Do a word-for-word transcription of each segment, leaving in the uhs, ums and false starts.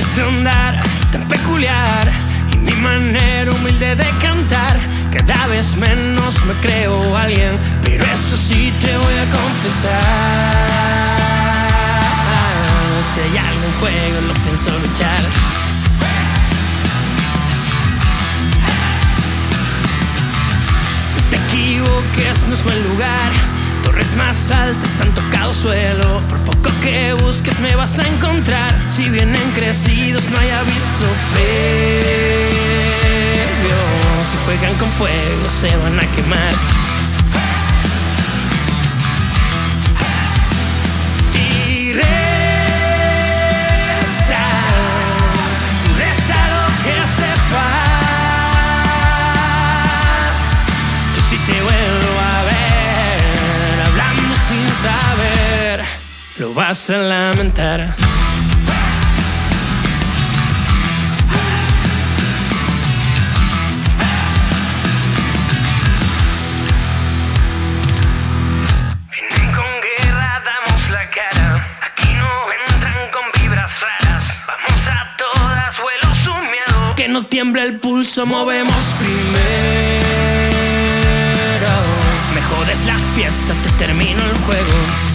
de andar tan peculiar y mi manera humilde de cantar. Cada vez menos me creo alguien, pero eso sí te voy a confesar: si hay algo en juego no pienso luchar. No te equivoques, no es buen lugar. Torres más altas han tocado suelo. Por poco que busques me vas a encontrar. Si vienen crecidos no hay aviso previo. Si juegan con fuego se van a quemar. Y reza, tú reza lo que sepas, que si te vuelvo a ver hablando sin saber, lo vas a lamentar. Que no tiembla el pulso, movemos primero. Me jodes la fiesta, te termino el juego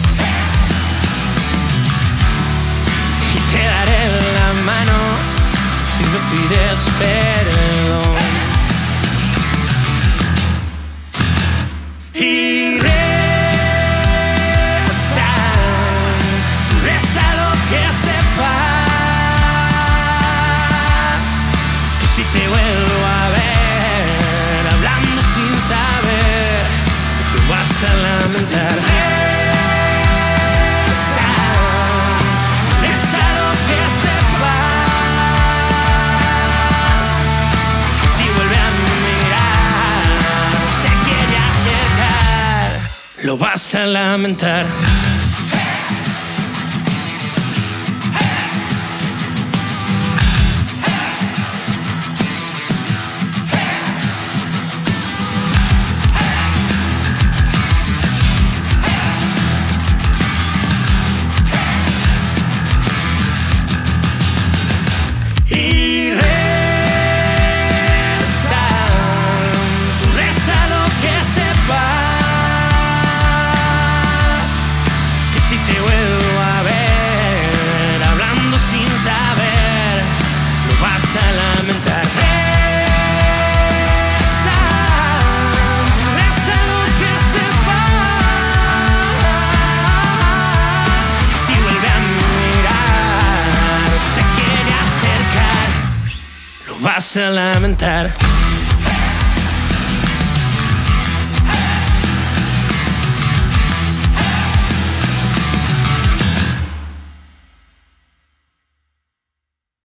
y te daré la mano si me pides perdón. Y reza, tú reza lo que sepas, si te vuelvo a ver hablando sin saber, lo vas a lamentar. Reza, reza lo que sepas, que si vuelve a mirar o se quiere acercar, lo vas a lamentar. Vas a lamentar.